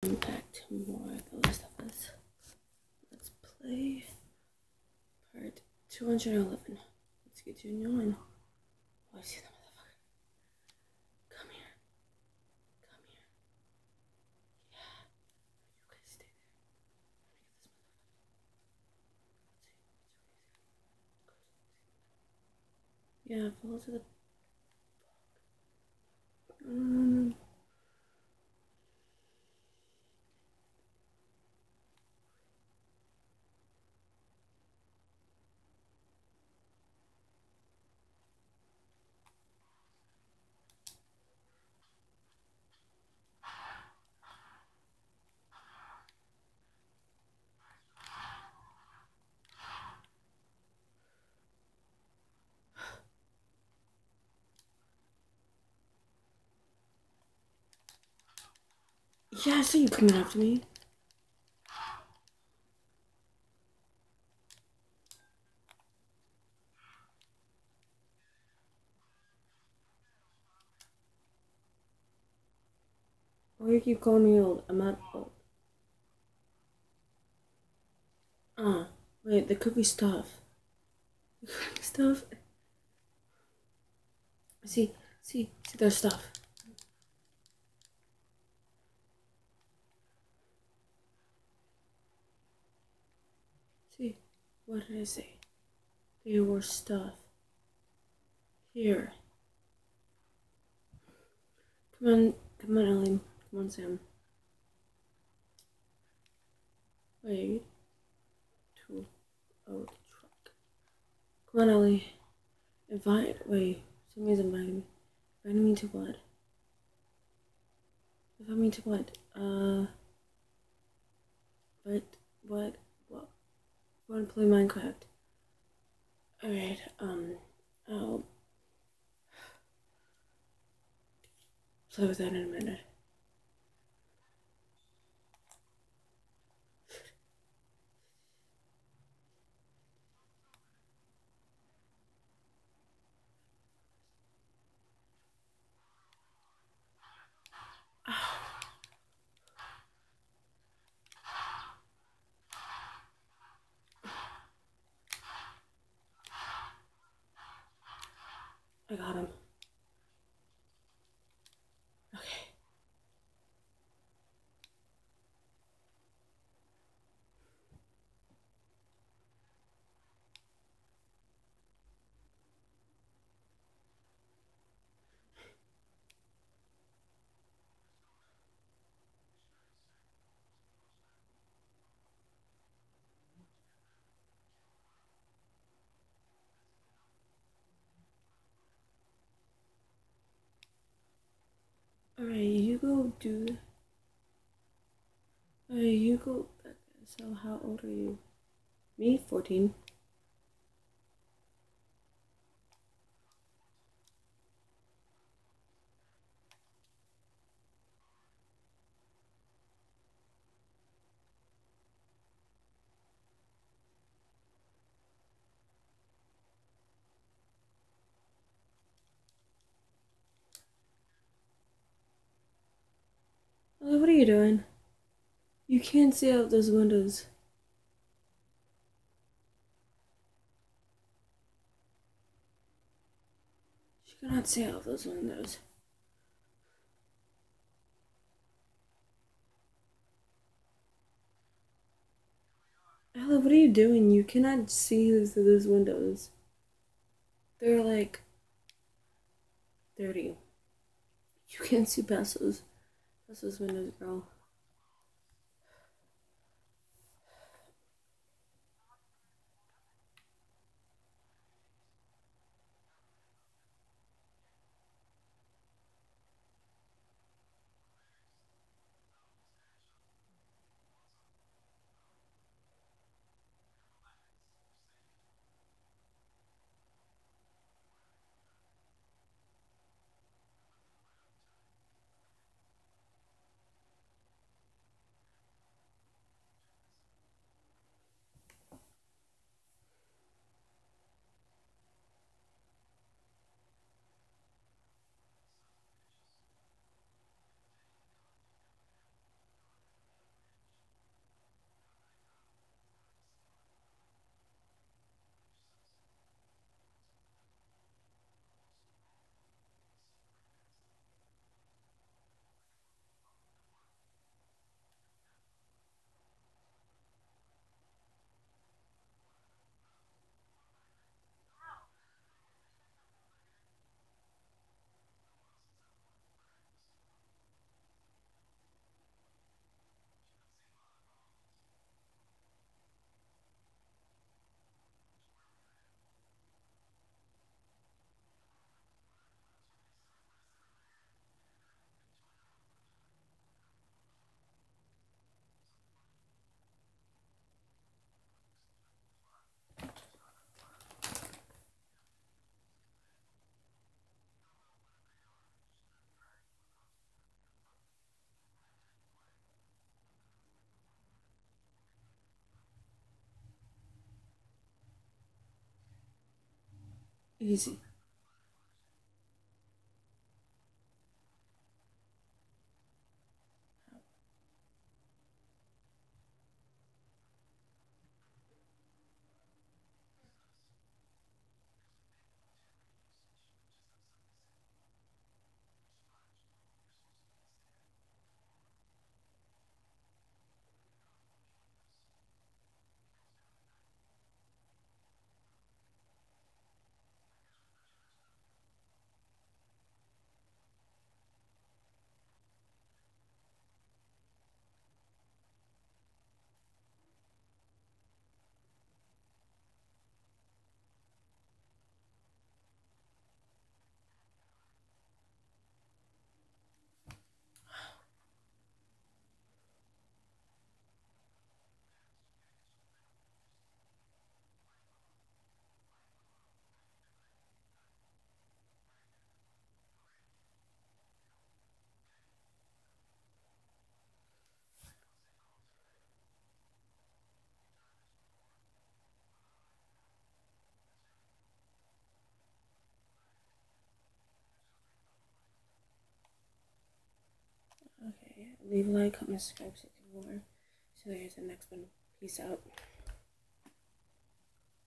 back to more The Last of Us. Let's play part 211. Let's get to a new one. Oh, I see that motherfucker. Come here. Come here. Yeah. You guys stay there. Let me get this motherfucker. Yeah, follow to the Yeah, I see you coming after me. Why you keep calling me old? I'm not old. Wait, there could be stuff. There could be stuff. See, there's stuff. See, what did I say? There was stuff. Here. Come on, Ellie. Come on, Sam. Wait. Oh, the truck. Come on, Ellie. Wait. Somebody's inviting me. Inviting me to what? Invite me to what? What? I want to play Minecraft. Alright, I'll play with that in a minute. I got him. Okay. Alright, you go do. Alright, you go back. So, how old are you? Me? 14. Ellie, what are you doing? You can't see out those windows. You cannot see out those windows. Ellie, what are you doing? You cannot see through those windows. They're like 30. You can't see past those windows, girl. Easy. Okay, leave a like, comment, subscribe, so more. So here's the next one. Peace out.